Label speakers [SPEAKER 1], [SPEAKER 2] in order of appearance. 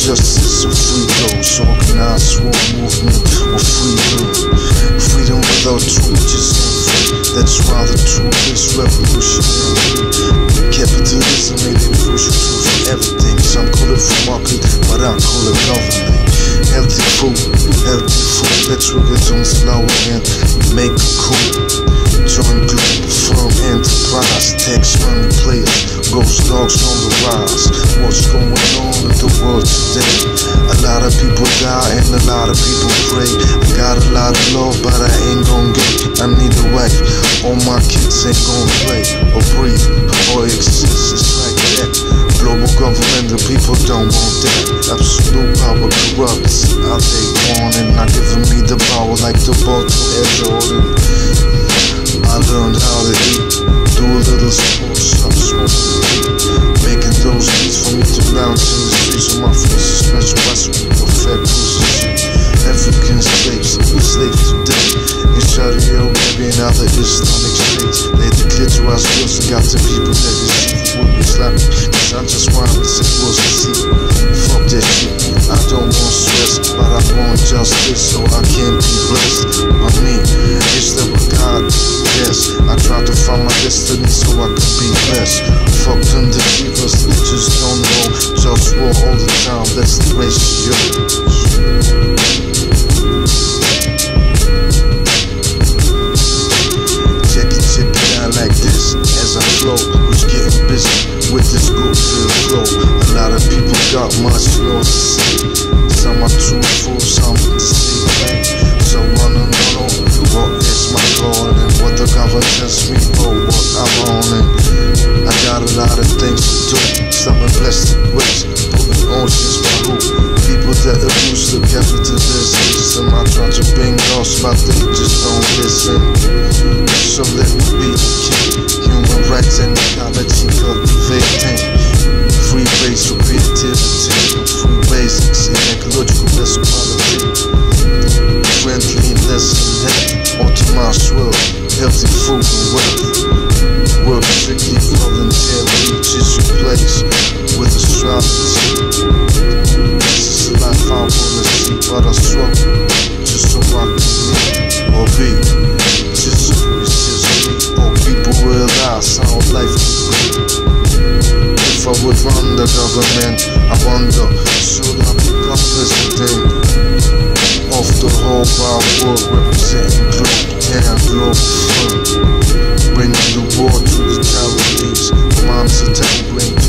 [SPEAKER 1] justice or free those, organized war movement or freedom. Freedom without truth just ain't free. That's why the truth is revolutionary. Capitalism ain't the crucial truth for everything. Some call it free market, but I call it government. Healthy food, let's work it on slow and make it cool. Join Globalfirm enterprise, tax money players, GhostDogz on the rise. What's going on in the world today? A lot of people die and a lot of people pray. I got a lot of love, but I ain't gon' get. I need a wife. All my kids ain't gon' play or breathe or exist. It's like that. Global government, the people don't want that. Absolute power corrupts. How they want it, not giving me the power like the ball to Air Jordan. I learned how to eat, do a little sport, stop smoking, making those beats for me to lounge in the streets of my face. A special recipe for fat pussy. African slaves, enslaved today in Saudi Arabia and other Islamic states. They declare to us girls and got the people that deceive with Islamic. Cause I just wanted to say was a see. Fuck that shit, I don't want stress, but I want justice so I can be blessed. I mean, is there a God? Yes, I try to find my destiny so I can be blessed. Fuck them deceivers, they just don't know. JustWar all the time, that's the ratio. Check it out like this as I flow. Who's getting busy with this good feel flow? A lot of people got much more to say. Some are truthful, some deceive. So run and run on, what is my calling? And what the government tells me, oh, what I'm on. And I got a lot of things to do. Stopping plastic waste, putting oceans by who? People that abuse the capitalist system. I try to bring lost, but they just don't listen. So let me be the king. Human rights and ecology cultivating. Free base for creativity. Free basics in ecological equality. Friendliness and health. Optimized world. Healthy food and wealth. Work strictly voluntarily. Just replace with astrology. This is the life I wanna see, but I struggle just so I can live or be. Just so it's just me, or people realize how life is great. If I would run the government, I wonder, should I become president of the whole wide world, representing Globalfirm, bringing the war to the Taiwanese. Moms are tabling